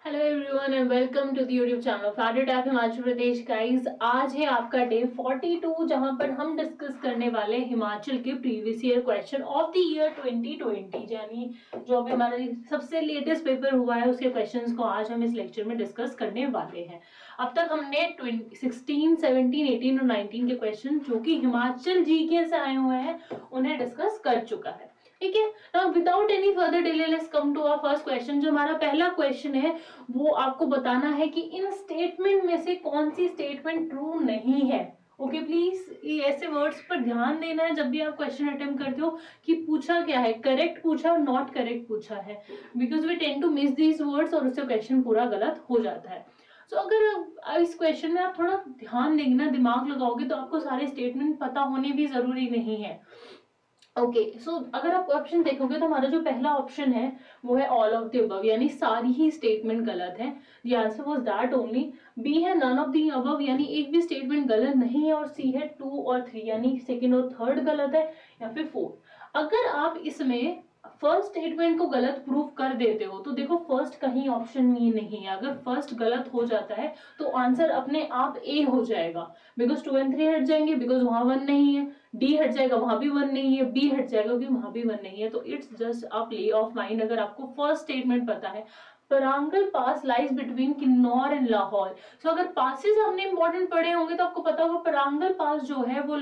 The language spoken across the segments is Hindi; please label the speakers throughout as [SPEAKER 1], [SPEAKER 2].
[SPEAKER 1] Hello everyone and welcome to the YouTube channel flatted app Himachal Pradesh. Guys, आज है आपका डे 42 जहां पर हम डिस्कस करने वाले हैं हिमाचल के previous year question of the year 2020, यानी जो अभी हमारा सबसे लेटेस्ट पेपर हुआ है उसके क्वेश्चंस को आज हम इस लेक्चर में डिस्कस करने वाले हैं। अब तक हमने 16, 17, 18 और 19 के क्वेश्चन जो कि हिमाचल जीके से आए हुए हैं उन्हें डिस्कस कर चुका है। ठीक है, now without any further delay let's come to our first question. जो हमारा पहला क्वेश्चन है वो आपको बताना है कि इन स्टेटमेंट में से कौन सी स्टेटमेंट ट्रू नहीं है। ओके, प्लीज ये ऐसे वर्ड्स पर ध्यान देना है जब भी आप क्वेश्चन अटेम्प्ट करते हो कि पूछा क्या है, करेक्ट पूछा और नॉट करेक्ट पूछा है, because we tend to miss these words और उससे क्वेश्चन पूरा गलत हो जाता है। सो अगर इस क्वेश्चन में आप थोड़ा ध्यान देंगे ना, दिमाग लगाओगे तो आपको सारे स्टेटमेंट पता होने भी जरूरी नहीं है। ओके, सो अगर आप ऑप्शन देखोगे तो हमारा जो पहला ऑप्शन है वो है ऑल ऑफ द अबव, यानी सारी ही स्टेटमेंट गलत है। The answer was that only. B है नन ऑफ द अबव, यानी एक भी स्टेटमेंट गलत नहीं है। और सी है 2 और 3, यानी सेकंड और थर्ड गलत है, या फिर 4। अगर आप इसमें फर्स्ट स्टेटमेंट को गलत प्रूफ कर देते हो तो देखो फर्स्ट कहीं ऑप्शन में नहीं है। अगर फर्स्ट गलत हो जाता है तो आंसर अपने आप ए हो जाएगा, बिकॉज 2 और 3 हट जाएंगे, बिकॉज वहां 1 नहीं है। डी हट जाएगा, वहां भी 1 नहीं है। बी हट जाएगा क्योंकि वहां भी 1 नहीं है। तो it's just a play of mind. अगर आपको फर्स्ट स्टेटमेंट पता है, Parangla pass lies between Kinnaur and Lahaul. So अगर पासेस हमने इंपॉर्टेंट पढ़े होंगे तो आपको पता होगा परांगल पास जो है वो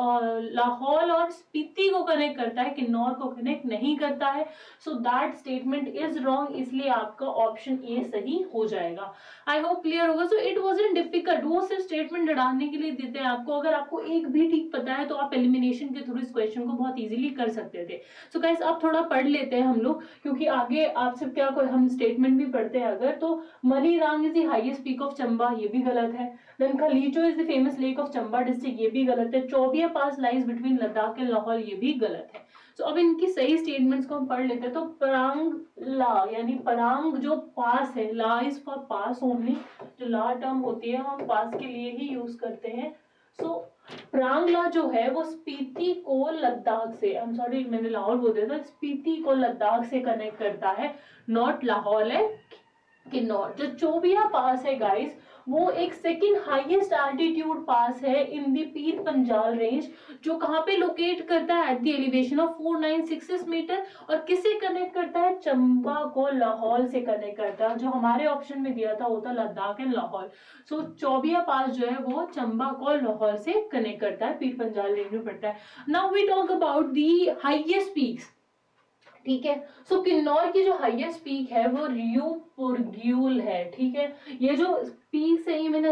[SPEAKER 1] लाहौल और स्पीति को कनेक्ट करता है, किन्नौर को कनेक्ट नहीं करता है। So that statement is wrong, इसलिए आपका ऑप्शन ए सही हो जाएगा। आई होप क्लियर होगा। सो इट वॉज डिफिकल्ट, वो सिर्फ स्टेटमेंट लड़ाने के लिए देते हैं आपको। अगर आपको एक भी ठीक पता है तो आप एलिमिनेशन के थ्रू इस क्वेश्चन को बहुत इजीली कर सकते थे। सो गाइस, आप थोड़ा पढ़ लेते हैं हम लोग, क्योंकि आगे आपसे क्या कोई हम स्टेटमेंट भी पढ़ते हैं अगर, तो Manirang is the highest peak of Chamba, ये भी गलत है। देन खलीचो is the famous lake of Chamba district, ये भी गलत है। Chobia pass lies between Ladakh and Lahaul, ये भी गलत है। तो अब इनकी सही स्टेटमेंट्स को हम पढ़ लेते हैं। तो परांग ला, यानी परांग जो पास है, la is for pass only. जो ला टर्म होती है हम पास के लिए ही यूज करते हैं। सो प्रांगला जो है वो स्पीति को लद्दाख से, आई एम सॉरी मैंने लाहौल बोल दिया था, स्पीति को लद्दाख से कनेक्ट करता है, नॉट लाहौल है, किन्नौर। जो चोबिया पास है गाइस, वो एक सेकंड हाईएस्ट एल्टीट्यूड पास है इन दी पीर पंजाल रेंज, जो कहां पे लोकेट करता है, at the elevation of 4966 metre. और किससे कनेक्ट करता है, चंबा को लाहौल से कनेक्ट करता है। जो हमारे ऑप्शन में दिया था वो था Ladakh and Lahaul. So Chobia pass जो है वो चंबा को लाहौल से कनेक्ट करता है, पीर पंजाल रेंज में पड़ता है। Now we talk about the highest peaks. ठीक है, सो किन्नौर की जो हाईएस्ट पीक है वो र्यूपुरग्यूल है। ठीक है, ये जो पीक्स है ये मैंने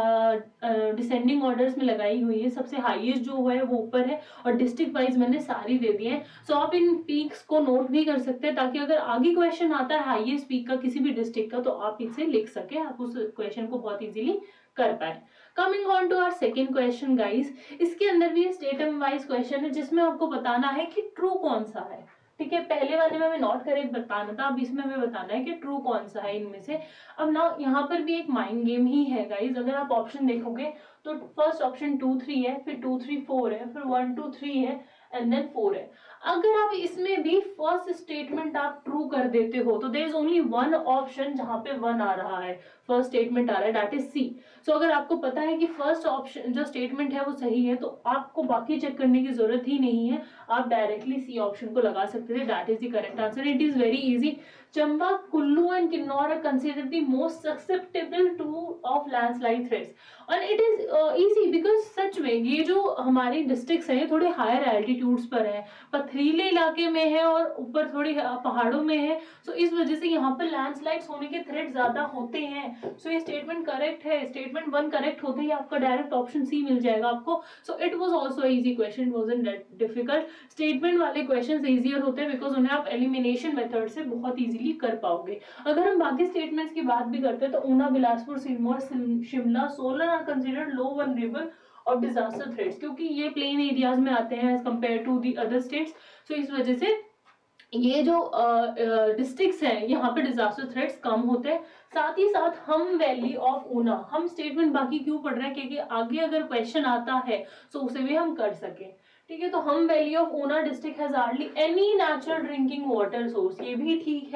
[SPEAKER 1] डिसेंडिंग ऑर्डर्स में लगाई हुई है। सबसे हाईएस्ट जो है वो ऊपर है और डिस्ट्रिक्ट वाइज मैंने सारी दे दी है। सो आप इन पीक्स को नोट भी कर सकते हैं ताकि अगर आगे क्वेश्चन आता है हाईएस्ट पीक का किसी भी डिस्ट्रिक्ट का तो आप इसे लिख सके, आप उस क्वेश्चन को बहुत इजीली कर पाए। Coming on to our second question guys, इसके अंदर भी स्टेटम वाइज क्वेश्चन है जिसमें आपको बताना है कि ट्रू कौन सा है। ठीक है, पहले वाले में हमें नॉट करेक्ट बताना था, अब इसमें हमें बताना है कि ट्रू कौन सा है इनमें से। अब ना यहाँ पर भी एक माइंड गेम ही है गाइज। अगर आप ऑप्शन देखोगे तो फर्स्ट ऑप्शन 2 3 है, फिर 2 3 4 है, फिर 1 2 3 है एंड देन 4 है। अगर आप इसमें भी फर्स्ट स्टेटमेंट आप ट्रू कर देते हो तो there is only one option जहां पे 1 आ रहा है, फर्स्ट स्टेटमेंट आ रहा है, दैट इज सी। सो अगर आपको पता है कि फर्स्ट ऑप्शन जो स्टेटमेंट है वो सही है तो आपको बाकी चेक करने की जरूरत ही नहीं है, आप डायरेक्टली सी ऑप्शन को लगा सकते थे, that is the correct answer. It is very easy. Chamba, Kullu and Kinnaur are considered the most susceptible to of landslide threats. और इट इज इजी बिकॉज सच में ये जो हमारी डिस्ट्रिक्ट्स हैं थोड़े हायर एल्टीट्यूड्स पर है, पथरीले इलाके में है और ऊपर थोड़ी पहाड़ों में है। सो इस वजह से यहाँ पर लैंडस्लाइड्स होने के थ्रेट ज्यादा होते हैं। सो ये स्टेटमेंट करेक्ट है। स्टेटमेंट 1 करेक्ट होते ही आपका डायरेक्ट ऑप्शन सी मिल जाएगा आपको। So it was also easy question, it wasn't that difficult. Statement वाले क्वेश्चंस इजियर होते हैं बिकॉज उन्हें आप एलिमिनेशन मेथड से बहुत इजीली कर पाओगे। अगर हम बाकी स्टेटमेंट्स की बात भी करते हैं तो Una, Bilaspur, Sirmaur, Shimla, Solan are considered low vulnerable of disaster threats, क्योंकि ये प्लेन एरियाज में आते हैं as compare to the other states. So इस वजह से ये जो डिस्ट्रिक्ट्स हैं यहाँ पे डिजास्टर थ्रेट्स कम होते हैं। साथ ही साथ हम वैली ऑफ ऊना, हम स्टेटमेंट बाकी क्यों पढ़ रहे हैं क्योंकि आगे अगर क्वेश्चन आता है तो उसे भी हम कर सके। ठीक है, तो हम valley of Una district has hardly any natural drinking water source, ये भी ठीक है।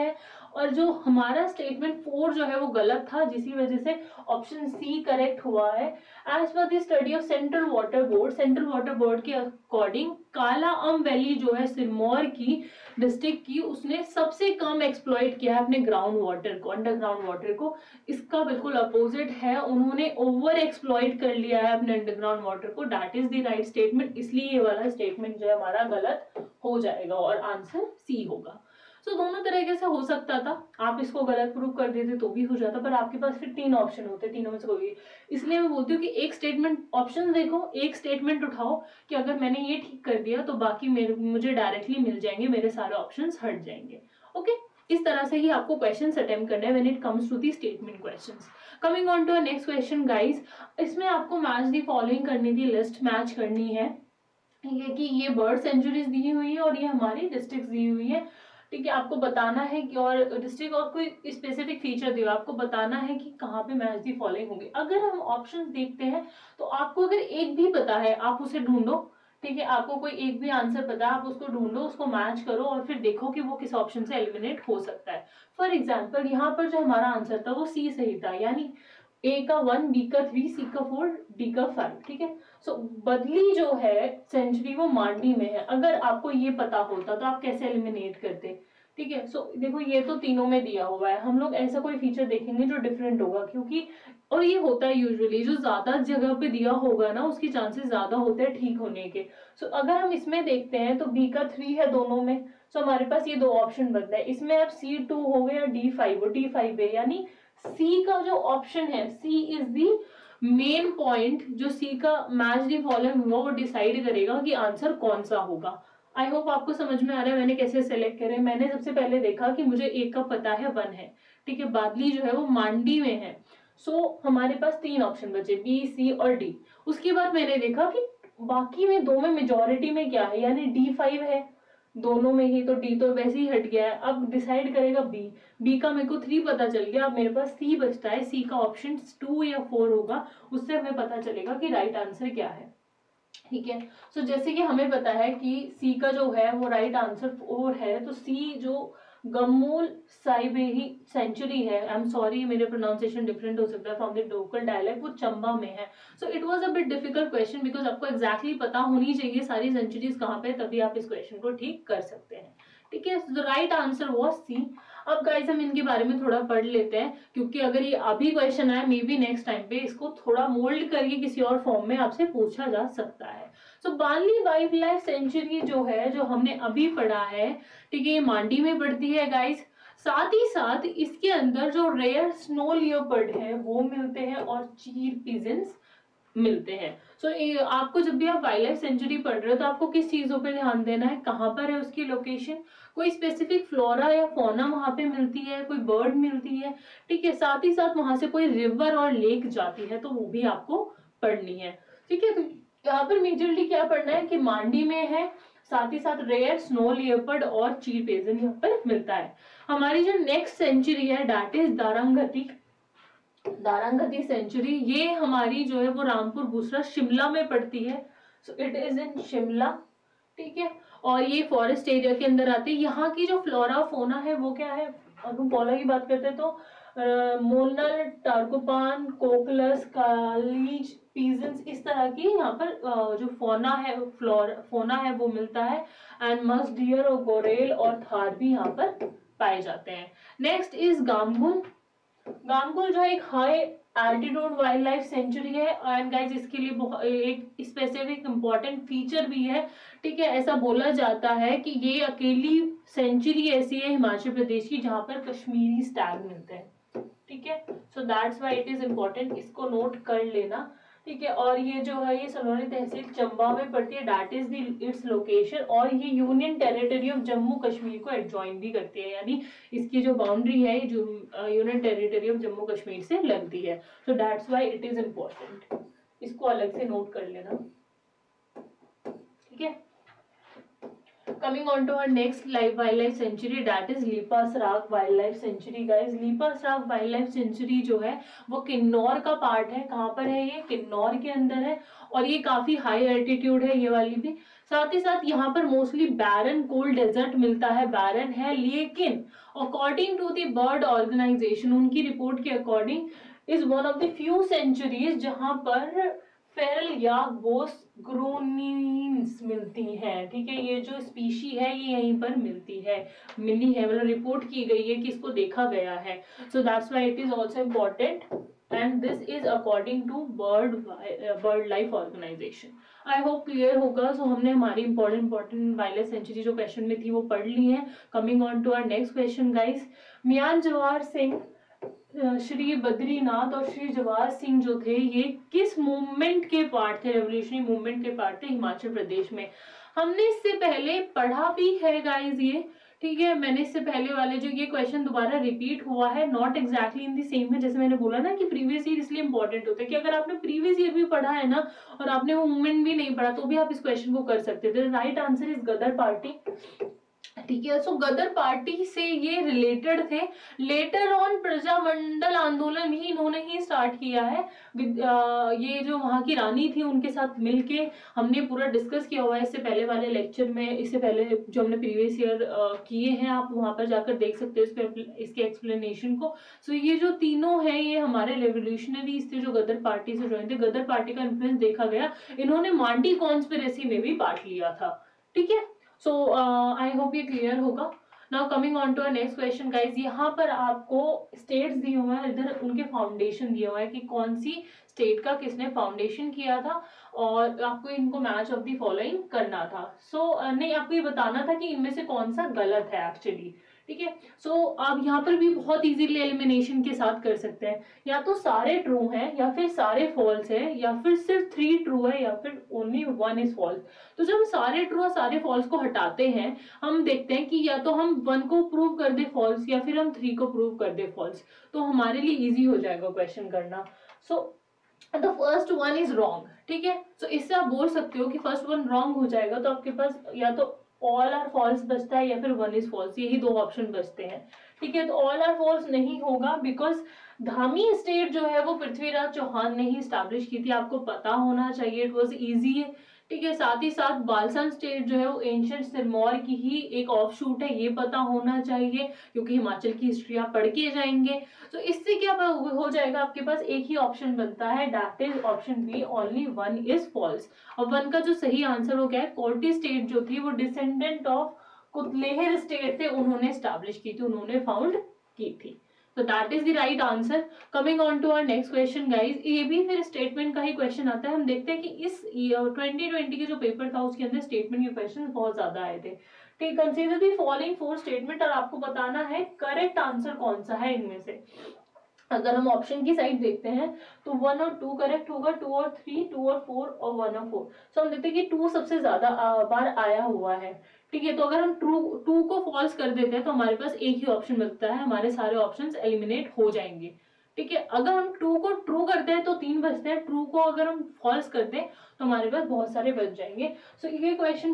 [SPEAKER 1] और जो हमारा स्टेटमेंट 4 जो है वो गलत था, जिसकी वजह से ऑप्शन सी करेक्ट हुआ है। As per the study of central water board के अकॉर्डिंग काला अम वैली जो है सिरमौर की डिस्ट्रिक्ट की, उसने सबसे कम एक्सप्लॉइट किया है अपने ग्राउंड वाटर को, अंडरग्राउंड वाटर को। इसका बिल्कुल अपोजिट है, उन्होंने ओवर एक्सप्लॉइट कर लिया है अपने अंडरग्राउंड वाटर को। That is the right statement, इसलिए ये वाला स्टेटमेंट जो है हमारा गलत हो जाएगा और आंसर सी होगा। तो दोनों तरीके से हो सकता था, आप इसको गलत प्रूव कर देते तो भी हो जाता, पर आपके पास फिर 3 ऑप्शन होते, तीनों में से कोई। इसलिए मैं बोलती हूँ कि एक स्टेटमेंट ऑप्शन देखो, एक स्टेटमेंट उठाओ कि अगर मैंने ये ठीक कर दिया तो बाकी मुझे डायरेक्टली मिल जाएंगे, मेरे सारे ऑप्शंस हट जाएंगे। ओके, इस तरह से ही आपको क्वेश्चंस अटेम्प्ट करना है when it comes to the statement questions. Coming on to next question guys, इसमें आपको मैच दी फॉलोइंग करनी थी, लिस्ट मैच करनी है। ठीक है, कि ये बर्ड सेंचुरीज दी हुई है और ये हमारी डिस्ट्रिक्ट दी हुई है। ठीक है, आपको बताना है कि और डिस्ट्रिक्ट और कोई स्पेसिफिक फीचर दिया, आपको बताना है कि कहाँ पे मैच दी फॉलोइंग होंगे। अगर हम ऑप्शंस देखते हैं तो आपको अगर एक भी पता है आप उसे ढूंढो। ठीक है, आपको कोई एक भी आंसर पता है, आप उसको ढूंढो, उसको मैच करो और फिर देखो कि वो किस ऑप्शन से एलिमिनेट हो सकता है। फॉर एग्जाम्पल यहाँ पर जो हमारा आंसर था वो सी सही था, यानी ए का 1, बी का 3, सी का 4, डी का 5। ठीक है, सो बदली जो है सेंचुरी वो मांडी में है। अगर आपको ये पता होता तो आप कैसे एलिमिनेट करते। ठीक है, सो देखो ये तो तीनों में दिया हुआ है, हम लोग ऐसा कोई फीचर देखेंगे जो डिफरेंट होगा, क्योंकि और ये होता है यूजुअली जो ज्यादा जगह पे दिया होगा ना उसके चांसेस ज्यादा होते हैं ठीक होने के। सो अगर हम इसमें देखते हैं तो बी का 3 है दोनों में, सो हमारे पास ये 2 ऑप्शन बनता है। इसमें अब C2 हो गया, D5 हो, D5 है, यानी सी का जो ऑप्शन है, C is the main point, जो सी का मैच दी फॉलोइंग होगा वो डिसाइड करेगा कि आंसर कौन सा होगा। आई होप आपको समझ में आ रहा है मैंने कैसे सेलेक्ट करे। मैंने सबसे पहले देखा कि मुझे एक का पता है 1 है। ठीक है, बादली जो है वो मांडी में है। सो हमारे पास 3 ऑप्शन बचे, बी, सी और डी। उसके बाद मैंने देखा कि बाकी में 2 में मेजोरिटी में क्या है, यानी D5 है दोनों में ही, तो डी तो वैसे ही हट गया है। अब डिसाइड करेगा बी, बी का मेरे को 3 पता चल गया, अब मेरे पास सी बचता है। सी का ऑप्शन 2 या 4 होगा, उससे हमें पता चलेगा कि राइट आंसर क्या है। ठीक है, सो जैसे कि हमें पता है कि सी का जो है वो राइट आंसर 4 है, तो सी जो गमूल साइबेही सेंचुरी है, आई एम सॉरी मेरे प्रोनाउंसिएशन डिफरेंट हो सकता है फ्रॉम द लोकल डायलेक्ट, वो चंबा में है। So it was a bit difficult question because आपको एग्जैक्टली पता होनी चाहिए सारी सेंचुरीज कहाँ पे, तभी आप इस क्वेश्चन को ठीक कर सकते हैं। ठीक है, the right answer was C. अब गाइस हम इनके बारे में थोड़ा पढ़ लेते हैं, क्योंकि अगर ये अभी क्वेश्चन आए मे बी नेक्स्ट टाइम पे इसको थोड़ा मोल्ड करके किसी और फॉर्म में आपसे पूछा जा सकता है। So Bandli wildlife sanctuary जो है, जो हमने अभी पढ़ा है, ठीक है, ये मांडी में पड़ती है गाइस। साथ ही साथ इसके अंदर जो रेयर स्नो लियोपर्ड है वो मिलते हैं और चीर पिजन्स मिलते हैं। सो आपको जब भी आप वाइल्ड लाइफ सेंचुरी पढ़ रहे हो तो आपको किस चीजों पे ध्यान देना है, कहाँ पर है उसकी लोकेशन, कोई स्पेसिफिक फ्लोरा या फोना वहां पे मिलती है, कोई बर्ड मिलती है। ठीक है, साथ ही साथ वहां से कोई रिवर और लेक जाती है तो वो भी आपको पढ़नी है। ठीक है, तो यहाँ पर मेजरली क्या पढ़ना है कि मांडी में है, साथ ही साथ रेयर स्नो लियोपर्ड और चीर पेजन यहाँ पर मिलता है। हमारी जो नेक्स्ट सेंचुरी है दैट इज दारंगती सेंचुरी। ये हमारी जो है वो रामपुर बुसरा शिमला में पड़ती है। So it is in Shimla. ठीक है, और ये फॉरेस्ट एरिया के अंदर आती है। यहाँ की जो फ्लोरा फोना है वो क्या है, अगर हम फ्लोरा की बात करते हैं तो मोलनल, टार्कोपान, कोकलस, कालीज, पीजन्स, इस तरह की यहाँ पर जो फोना है, फोना है वो मिलता है। एंड मस्क डियर और गोरेल और थार भी यहाँ पर पाए जाते हैं। Next is गामगुल। गामगुल जो है एक high altitude wildlife sanctuary है एंड गाइस इसके लिए एक स्पेसिफिक इंपॉर्टेंट फीचर भी है। ठीक है, ऐसा बोला जाता है कि ये अकेली सेंचुरी ऐसी है हिमाचल प्रदेश की जहां पर कश्मीरी स्टैग मिलते हैं। ठीक है, so that's why it is important, इसको नोट कर लेना। ठीक है, और ये जो है ये सलोनी तहसील चंबा में पड़ती है, that is the its location. और ये union territory of Jammu Kashmir को एडजॉइन भी करती है, यानी इसकी जो बाउंड्री है जो union territory of Jammu Kashmir से लगती है। So that's why it is important, इसको अलग से नोट कर लेना। ठीक है, coming on to our next wildlife sanctuary that is लीपा सराग वाइल्ड लाइफ सेंचुरी। गाइस लीपा सराग वाइल्ड लाइफ सेंचुरी जो है वो किन्नौर का पार्ट है। कहाँ पर है ये, किन्नौर के अंदर है और ये काफी हाई एल्टीट्यूड है ये वाली भी। साथ ही साथ यहाँ पर मोस्टली बैरन कोल्ड डेजर्ट मिलता है, बैरन है, लेकिन according to the bird organisation, उनकी रिपोर्ट के according is one of the few sanctuaries जहां पर फेरल या बोस ग्रोनीन्स मिलती हैं। ठीक है, ये जो स्पीशी है ये यहीं पर मिलती है, मिली है, मतलब रिपोर्ट की गई है कि इसको देखा गया है। So that's why it is also important and this is according to bird life organisation. I hope clear होगा। सो हमने हमारी इंपॉर्टेंट वायरलेस सेंचुरी जो क्वेश्चन में थी वो पढ़ ली है। Coming on to our next question guys, Mian Jawahar Singh, Shri Badrinath और श्री जवाहर सिंह जो थे ये किस मूवमेंट के पार्ट थे, रेवोल्यूशनरी मूवमेंट के पार्ट थे हिमाचल प्रदेश में। हमने इससे पहले पढ़ा भी है गाइस ये, ठीक है, मैंने इससे पहले वाले जो ये क्वेश्चन दोबारा रिपीट हुआ है, not exactly in the same है। जैसे मैंने बोला ना कि प्रीवियस ईयर इसलिए इंपॉर्टेंट होता है कि अगर आपने प्रीवियस ईयर भी पढ़ा है ना और आपने वो मूवमेंट भी नहीं पढ़ा तो भी आप इस क्वेश्चन को कर सकते थे। Right answer is Ghadar party. ठीक है, सो गदर पार्टी से ये रिलेटेड थे। लेटर ऑन प्रजामंडल आंदोलन भी इन्होंने ही स्टार्ट किया है। ये जो वहां की रानी थी उनके साथ मिलके हमने पूरा डिस्कस किया हुआ है इससे पहले वाले लेक्चर में, इससे पहले जो हमने प्रीवियस ईयर किए हैं, आप वहां पर जाकर देख सकते हो इसके एक्सप्लेनेशन को। सो ये जो तीनों हैं ये हमारे रेवोल्यूशनरीज थे जो गदर पार्टी से ज्वाइन थे। गदर पार्टी का इन्फ्लुएंस देखा गया, इन्होंने मांडी कॉन्स्पिरेसी में भी पार्ट लिया था। ठीक है, सो आई होप ये क्लियर होगा। Now coming on to next question guys, यहाँ पर आपको स्टेट्स दिए हुए हैं, इधर उनके फाउंडेशन दिया हुआ है कि कौन सी स्टेट का किसने फाउंडेशन किया था और आपको इनको मैच ऑफ द फॉलोइंग करना था। नहीं, आपको ये बताना था कि इनमें से कौन सा गलत है एक्चुअली। ठीक है, सो आप यहाँ पर भी बहुत इजीली एलिमिनेशन के साथ कर सकते हैं, या तो सारे ट्रू हैं या फिर सारे फॉल्स है या फिर सिर्फ 3 ट्रू है या फिर ओनली 1 इज फॉल्स। तो जब हम सारे ट्रू और सारे फॉल्स को हटाते हैं, हम देखते हैं कि या तो हम 1 को प्रूव कर दे फॉल्स या फिर हम 3 को प्रूव कर दे फॉल्स, तो हमारे लिए इजी हो जाएगा क्वेश्चन करना। So the first 1 is wrong. ठीक है, सो इससे आप बोल सकते हो कि फर्स्ट 1 रॉन्ग हो जाएगा, तो आपके पास या तो ऑल आर फॉल्स बचता है या फिर 1 इज फॉल्स, यही 2 ऑप्शन बचते हैं। ठीक है, तो ऑल आर फॉल्स नहीं होगा बिकॉज धामी स्टेट जो है वो पृथ्वीराज चौहान ने ही स्टैब्लिश की थी, आपको पता होना चाहिए, इट वॉज इजी। ठीक है, साथ ही साथ बालसन स्टेट जो है वो एंशिएंट सिरमौर की ही एक ऑफशूट है, ये पता होना चाहिए क्योंकि हिमाचल की हिस्ट्री आप पढ़ के जाएंगे। तो इससे क्या हो जाएगा, आपके पास एक ही ऑप्शन बनता है, that is option B, only 1 is false. और 1 का जो सही आंसर हो गया है, कोर्टी स्टेट जो थी वो डिसेंडेंट ऑफ कुतलेहर स्टेट थे, उन्होंने स्टैब्लिश की थी, उन्होंने फाउंड की थी। तो that is the right answer. Coming on to our next question guys, ये भी फिर स्टेटमेंट का ही क्वेश्चन आता है। हम देखते हैं कि इस 2020 के जो पेपर था उसके अंदर स्टेटमेंट के क्वेश्चन बहुत ज्यादा आए थे। ठीक, कंसीडर दी फॉलोइंग 4 स्टेटमेंट और आपको बताना है करेक्ट आंसर कौन सा है इनमें से। अगर हम ऑप्शन की साइड देखते हैं तो 1 और 2 करेक्ट होगा, 2 और 3, 2 और 4 और 1 और 4। सो हम देखते हैं कि 2 सबसे ज्यादा बार आया हुआ है। ठीक है, तो अगर हम टू को फॉल्स कर देते हैं तो हमारे पास एक ही ऑप्शन बचता है, हमारे सारे ऑप्शंस एलिमिनेट हो जाएंगे। ठीक है, अगर हम 2 को ट्रू करते हैं तो 3 बचते हैं, ट्रू को अगर हम फॉल्स करते हैं तो हमारे पास बहुत सारे बच जाएंगे। सो ये क्वेश्चन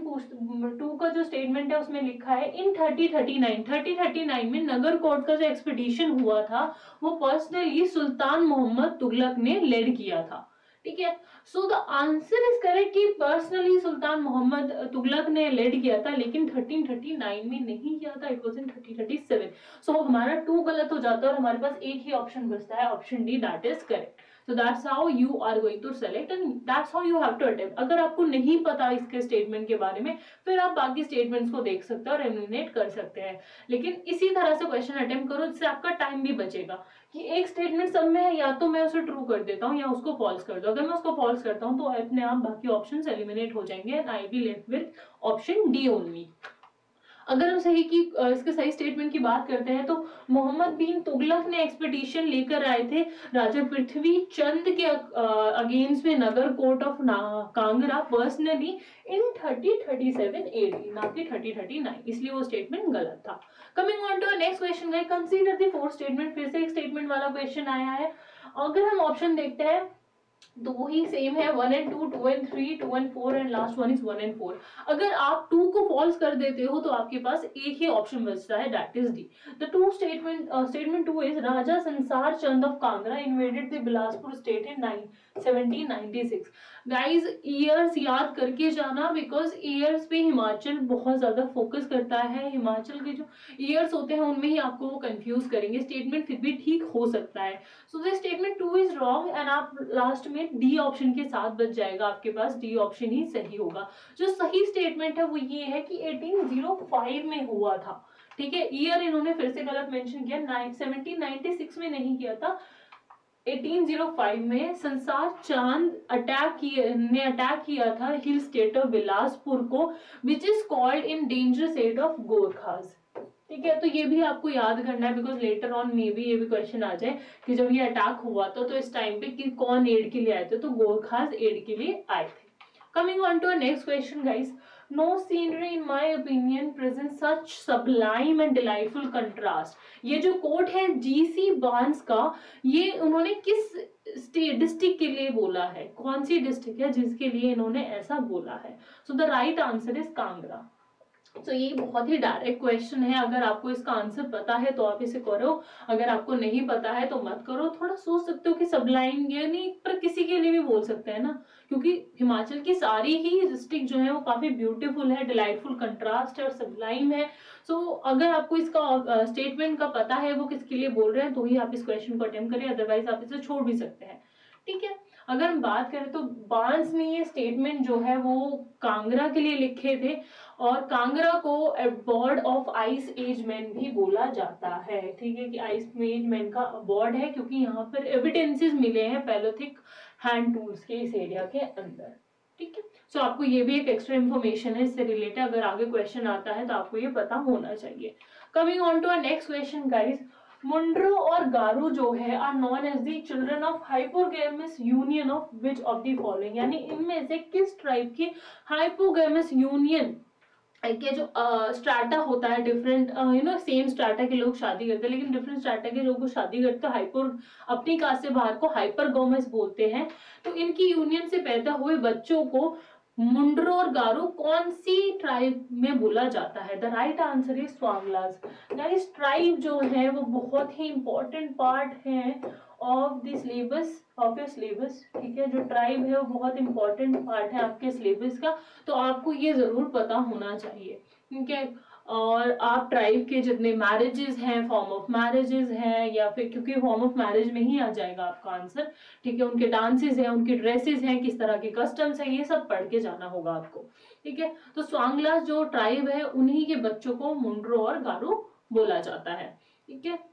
[SPEAKER 1] 2 का जो स्टेटमेंट है उसमें लिखा है इन 3039 में नगर कोर्ट का जो एक्सपीडिशन हुआ था वो पर्सनली सुल्तान मोहम्मद तुगलक ने लीड किया था। ठीक है, so the answer is correct कि पर्सनली सुल्तान मोहम्मद तुगलक ने लीड किया था, लेकिन 1339 में नहीं किया था, इट वाज इन 1337। सो हमारा 2 गलत हो जाता है और हमारे पास एक ही ऑप्शन बचता है, option D, that is correct. So that's how you are going to select and that's how you have to attempt। अगर आपको नहीं पता इसके स्टेटमेंट के बारे में फिर आप बाकी स्टेटमेंट्स को देख सकते हैं और एलिमिनेट कर सकते हैं, लेकिन इसी तरह से क्वेश्चन अटेम्प्ट करो जिससे आपका टाइम भी बचेगा कि एक स्टेटमेंट सब में है, या तो मैं उसे ट्रू कर देता हूँ या उसको फॉल्स कर दो। अगर मैं उसको फॉल्स करता हूँ तो अपने आप बाकी ऑप्शंस एलिमिनेट हो जाएंगे and I be left with option D only. अगर हम सही की इसके सही स्टेटमेंट की बात करते हैं तो मोहम्मद बिन तुगलक ने एक्सपेडिशन लेकर आए थे राजा पृथ्वी चंद के अगेंस्ट में Nagarkot of Kangra personally in 3037 AD, ना कि 3039, इसलिए वो स्टेटमेंट गलत था। Coming on to next question guys, consider the 4 statement. फिर से एक स्टेटमेंट वाला क्वेश्चन आया है। अगर हम ऑप्शन देखते हैं दो ही सेम है, 1 and 2, 2 and 3, 2 and 4 and last one is 1 and 4। अगर आप 2 को फॉल्स कर देते हो तो आपके पास एक ही ऑप्शन बचता है, that is D. The two statement 2 is Raja Sansar Chand of Kangra invaded the Bilaspur state in 1796। Guys years याद करके जाना, बिकॉज ईयर्स पे हिमाचल बहुत ज्यादा फोकस करता है। हिमाचल के जो ईयर्स होते हैं उनमें ही आपको वो कंफ्यूज करेंगे, स्टेटमेंट फिर भी ठीक हो सकता है। So the statement 2 is wrong and आप लास्ट में डी ऑप्शन के साथ बच जाएगा, आपके पास डी ऑप्शन ही सही होगा। जो सही स्टेटमेंट है वो ये है कि 1805 में हुआ था, ठीक है। ईयर इन्होंने फिर से गलत मेंशन किया, 1796 में नहीं किया था, 1805 में संसार चांद अटैक किया था हिल स्टेट ऑफ बिलासपुर को, which is called in danger state of Gorkhas. ठीक है, तो ये भी आपको याद करना है, because later on may be ये भी क्वेश्चन आ जाए कि जब ये अटैक हुआ था तो इस टाइम पे कि कौन एड के लिए आए थे, तो गोरखास एड के लिए आए थे। Coming on to next question guys, no scenery in my opinion present such sublime and delightful contrast. ये जो कोट है जीसी बार्न्स का, ये उन्होंने किस डिस्ट्रिक्ट के लिए बोला है, कौन सी डिस्ट्रिक्ट है जिसके लिए इन्होंने ऐसा बोला है? So the right answer is Kangra. तो ये बहुत ही डायरेक्ट क्वेश्चन है, अगर आपको इसका आंसर पता है तो आप इसे करो, अगर आपको नहीं पता है तो मत करो। थोड़ा सोच सकते हो कि सबलाइन यानी पर किसी के लिए भी बोल सकते हैं ना, क्योंकि हिमाचल की सारी ही डिस्ट्रिक्ट जो है वो काफी ब्यूटीफुल है, डिलाइटफुल कंट्रास्ट है और सबलाइम है। सो अगर आपको इसका स्टेटमेंट का पता है वो किसके लिए बोल रहे हैं तो ही आप इस क्वेश्चन को अटेम्प्ट करें, अदरवाइज आप इसे छोड़ भी सकते हैं। ठीक है, अगर हम बात करें तो बार्न्स ने ये स्टेटमेंट जो है वो कांगड़ा के लिए लिखे थे, और कांगड़ा को abode of ice age man भी बोला जाता है। ठीक है, कि आइस एज मैन का अबॉर्ड है क्योंकि यहाँ पर एविडेंसेस मिले हैं पैलोथिक हैंड टूल्स के इस एरिया के अंदर। ठीक है, सो आपको ये भी एक एक्स्ट्रा इन्फॉर्मेशन है इससे रिलेटेड, अगर आगे क्वेश्चन आता है तो आपको ये पता होना चाहिए। Coming on to our next question guys, Mundro और गारो जो है are known as the children of hypogamous union of which of the following, यानी इनमें से किस ट्राइब की हाइपोगैमस यूनियन के जो स्ट्राटा होता है, डिफरेंट सेम स्ट्राटा के लोग शादी करते हैं लेकिन डिफरेंट स्ट्राटा के लोग शादी करते हैं, हाइपर अपनी कास्ट से बाहर को हाइपरगोमस बोलते हैं। तो इनकी यूनियन से पैदा हुए बच्चों को मुंड्रो और गारो कौन सी ट्राइब में बोला जाता है? The right answer is Swanglas. Guys tribe जो है वो बहुत ही इंपॉर्टेंट पार्ट है of the syllabus of your syllabus. ठीक है, जो ट्राइब है वो बहुत इंपॉर्टेंट पार्ट है आपके सिलेबस का, तो आपको ये जरूर पता होना चाहिए। ठीक है, और आप ट्राइब के जितने मैरिजेस हैं, फॉर्म ऑफ मैरिजेस हैं, या फिर क्योंकि फॉर्म ऑफ मैरिज में ही आ जाएगा आपका आंसर। ठीक है, उनके डांसेस हैं, उनकी ड्रेसेस हैं, किस तरह के कस्टम्स हैं, ये सब पढ़ के जाना होगा आपको। ठीक है, तो स्वांगलास जो ट्राइब है उन्हीं के बच्चों को मुंड्रो और गारो बोला जाता है। ठीक है,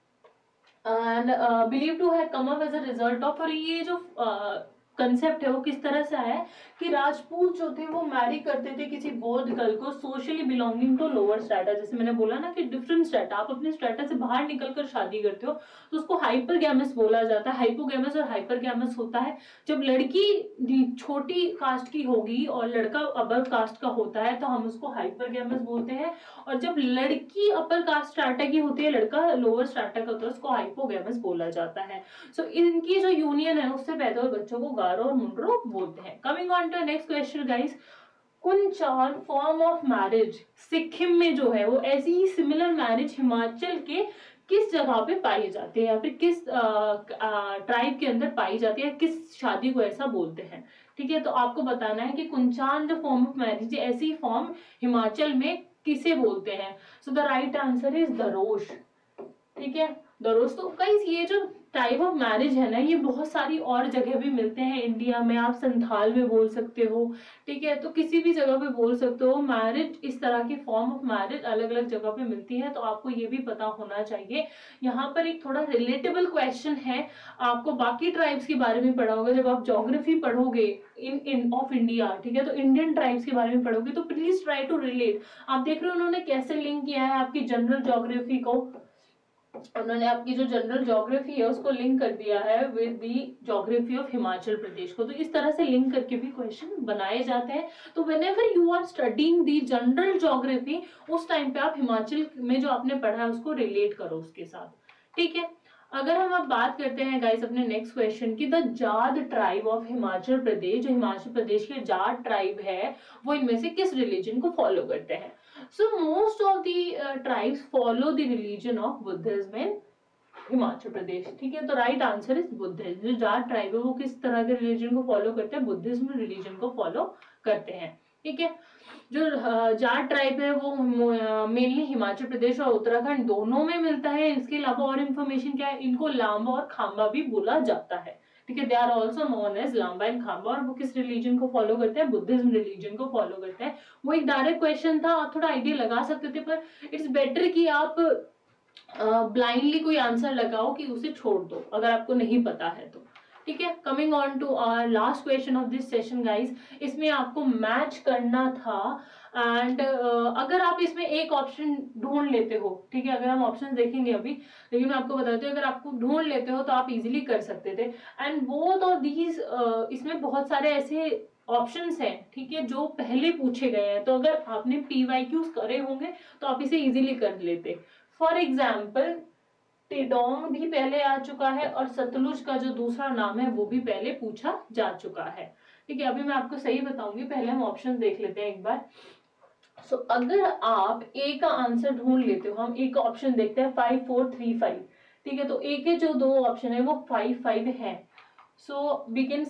[SPEAKER 1] एंड बिलीव टू है come up as a result of, और ये जो कंसेप्ट है वो किस तरह से आया है कि राजपूत जो थे वो मैरी करते थे किसी बौद्ध गर्ल को socially belonging to lower strata. जैसे मैंने बोला ना कि डिफरेंट स्ट्रेटा, आप अपने स्ट्रेटा से बाहर निकलकर शादी करते हो तो उसको हाइपरगैमस बोला जाता है। हाइपोगैमस और हाइपरगैमस होता है जब लड़की छोटी कास्ट की होगी और लड़का अपर कास्ट का होता है तो हम उसको हाइपरगैमस बोलते हैं, और जब लड़की अपर कास्ट स्ट्रेटा की होती है, लड़का लोअर स्ट्रेटा का होता है, उसको हाइपोगैमस बोला जाता है। सो इनकी जो यूनियन है उससे पैदा हुए बच्चों को गारो और मुंड्रो बोलते हैं। Coming on to next question guys, Kunchan form of marriage Sikkim में जो है वो ऐसी ही सिमिलर मैरिज हिमाचल के किस जगह पे पाई जाती है, या फिर किस ट्राइब के अंदर पाई जाती है, किस शादी को ऐसा बोलते हैं? ठीक है, तो आपको बताना है कि कुंचान जो फॉर्म ऑफ मैरिज है ऐसी फॉर्म हिमाचल में किसे बोलते हैं? So the right answer is Darosh. ठीक है, दरोश। तो गाइस ये जो टाइप ऑफ मैरिज है ना ये बहुत सारी और जगह भी मिलते हैं इंडिया में, आप संथाल में बोल सकते हो। ठीक है, तो किसी भी जगह पे बोल सकते हो मैरिज, इस तरह की फॉर्म ऑफ मैरिज अलग अलग जगह पे मिलती है, तो आपको ये भी पता होना चाहिए। यहाँ पर एक थोड़ा रिलेटेबल क्वेश्चन है, आपको बाकी ट्राइब्स के बारे में पढ़ा होगा जब आप ज्योग्राफी पढ़ोगे इन ऑफ इंडिया। ठीक है, तो इंडियन ट्राइब्स के बारे में पढ़ोगे तो प्लीज ट्राई टू रिलेट। आप देख रहे हो उन्होंने कैसे लिंक किया है आपकी जनरल ज्योग्राफी को, उन्होंने आपकी जो जनरल ज्योग्राफी है उसको लिंक कर दिया है with the geography of Himachal Pradesh को। तो इस तरह से लिंक करके भी क्वेश्चन बनाए जाते हैं। तो whenever you are studying the general geography उस टाइम पे आप हिमाचल में जो आपने पढ़ा है उसको रिलेट करो उसके साथ। ठीक है, अगर हम अब बात करते हैं गाइस अपने नेक्स्ट क्वेश्चन की, the Jat tribe of Himachal Pradesh, जो हिमाचल प्रदेश के जाट ट्राइब है वो इनमें से किस रिलीजन को फॉलो करते हैं? So most of the tribes follow the religion of buddhism in Himachal Pradesh, ठीक है। तो राइट आंसर इज बुद्धिज्म। जो जाट ट्राइब है वो किस तरह के रिलीजन को फॉलो करते हैं? बुद्धिज्म रिलीजन को फॉलो करते हैं, ठीक है। जो जाट ट्राइब है वो मेनली हिमाचल प्रदेश और उत्तराखंड दोनों में मिलता है। इसके अलावा और इन्फॉर्मेशन क्या है, इनको लांबा और खांबा भी बोला जाता है, ठीक है। They are also known as Lamba and Khamba. और वो किस रिलीजन को फॉलो करते हैं? बुद्धिज्म रिलीजन को फॉलो करते हैं। वो एक डायरेक्ट क्वेश्चन था, आप थोड़ा आइडिया लगा सकते थे, पर इट्स बेटर कि आप ब्लाइंडली कोई आंसर लगाओ कि उसे छोड़ दो अगर आपको नहीं पता है तो, ठीक है। Coming on to our last question of this session guys, इसमें आपको मैच करना था एंड अगर आप इसमें एक ऑप्शन ढूंढ लेते हो, ठीक है, अगर हम ऑप्शन देखेंगे अभी, लेकिन मैं आपको बताती हूँ अगर आपको ढूंढ लेते हो तो आप इजीली कर सकते थे। एंड बोथ ऑफ दीज, इसमें बहुत सारे ऐसे ऑप्शंस हैं, ठीक है, जो पहले पूछे गए हैं, तो अगर आपने PYQs करे होंगे तो आप इसे इजीली कर लेते। फॉर एग्जाम्पल टिडोंग भी पहले आ चुका है और सतलुज का जो दूसरा नाम है वो भी पहले पूछा जा चुका है, ठीक है। अभी मैं आपको सही बताऊंगी, पहले हम ऑप्शन देख लेते हैं एक बार। सो अगर आप ए का आंसर ढूंढ लेते हो, हम एक ऑप्शन देखते हैं 5 4 3 5, ठीक है। तो ए के जो दो ऑप्शन है वो 5 5 है। सो वी कैन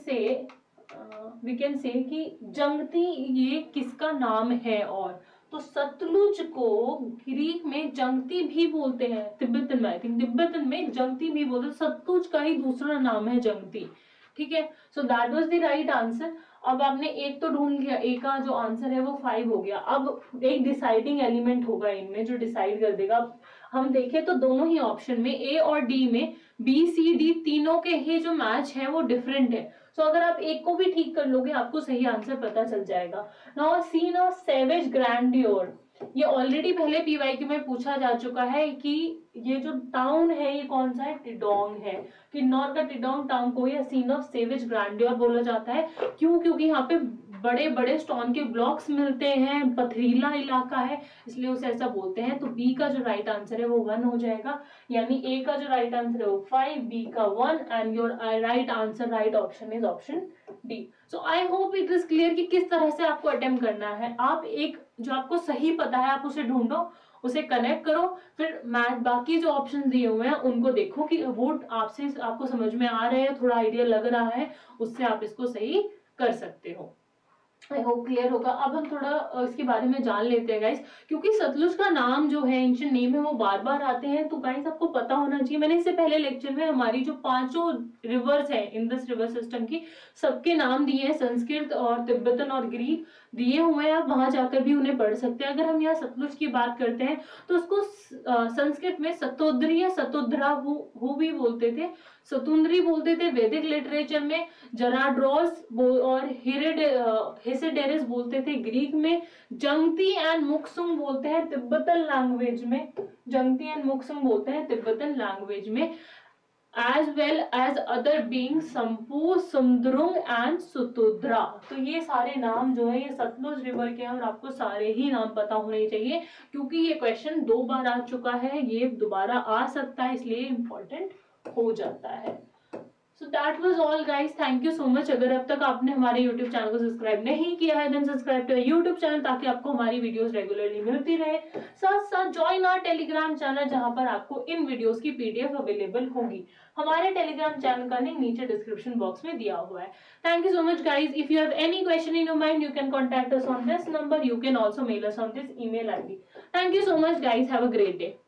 [SPEAKER 1] से कि जंगती ये किसका नाम है? और तो सतलुज को ग्रीक में जंगती भी बोलते हैं, तिब्बतन में, आई थिंक तिब्बतन में जंगती भी बोलते हैं, सतलुज का ही दूसरा नाम है जंगती, ठीक है। So that was the right answer. अब आपने एक तो ढूंढ लिया, ए का जो आंसर है वो 5 हो गया। अब एक डिसाइडिंग एलिमेंट होगा इनमें जो डिसाइड कर देगा। हम देखें तो दोनों ही ऑप्शन में ए और डी में BCD तीनों के ही जो मैच है वो डिफरेंट है। सो अगर आप एक को भी ठीक कर लोगे आपको सही आंसर पता चल जाएगा। Now scene of savage grandeur, ये ऑलरेडी पहले PYQ में पूछा जा चुका है कि ये जो टाउन है ये कौन सा है? टिडोंग है। किन्नौर का टिडोंग टाउन को या सीन ऑफ सेवेज ग्रैंडियोर बोला जाता है। क्यों? क्योंकि यहाँ पे बड़े बड़े स्टोन के ब्लॉक्स मिलते हैं, पथरीला इलाका है, इसलिए उसे ऐसा बोलते हैं। तो बी का जो राइट आंसर है वो 1 हो जाएगा, यानी ए का जो राइट आंसर है वो 5, बी का 1 and your right answer, right option is option D. So I hope it is clear कि किस तरह से आपको अटेम्प्ट करना है। आप एक जो आपको सही पता है आप उसे ढूंढो, उसे कनेक्ट करो, फिर मैथ बाकी जो ऑप्शन दिए हुए हैं उनको देखो कि वो आपको समझ में आ रहे हैं, थोड़ा आइडिया लग रहा है, उससे आप इसको सही कर सकते हो। आई होप क्लियर होगा। अब हम थोड़ा इसके बारे में जान लेते हैं गाइस, क्योंकि सतलुज का नाम जो है, एंशिएंट नेम है, वो बार बार आते हैं, तो गाइस आपको पता होना चाहिए। मैंने इससे पहले लेक्चर में हमारी जो 5 रिवर्स है इन दिस रिवर सिस्टम की, सबके नाम दिए हैं, संस्कृत और तिब्बतन और ग्रीक दिए हुए हैं, आप वहां जाकर भी उन्हें पढ़ सकते हैं। अगर हम यहाँ सतलुज की बात करते हैं तो उसको संस्कृत में सतोद्री या सतोद्रा हु भी बोलते थे, सतुंद्री बोलते थे, वैदिक लिटरेचर में जराड्रोस और हेसेडेरिस बोलते थे, ग्रीक में जंगती एंड मुक्सुंग बोलते हैं, तिब्बतन लैंग्वेज में जंगती एंड मुक्सुंग बोलते हैं तिब्बतन लैंग्वेज में, as well as other being Sampu, Sumdrung and सुतुद्रा। तो ये सारे नाम जो है ये सतलुज रिवर के हैं और आपको सारे ही नाम पता होने चाहिए, क्योंकि ये क्वेश्चन 2 बार आ चुका है, ये दोबारा आ सकता है, इसलिए इम्पोर्टेंट हो जाता है। So that was all guys, thank you so much. अगर अब तक आपने हमारे यूट्यूब चैनल को सब्सक्राइब नहीं किया है then subscribe to YouTube channel, ताकि आपको हमारी वीडियोस रेगुलरली मिलती रहे। साथ साथ ज्वाइन आवर टेलीग्राम चैनल, जहां पर आपको इन वीडियोस की PDF अवेलेबल होगी। हमारे टेलीग्राम चैनल का लिंक नीचे डिस्क्रिप्शन बॉक्स में दिया हुआ है। Thank you so much guys. If you have any question in your mind, you can contact us on this number, you can also mail us on this email ID. Thank you so much guys, have a great day.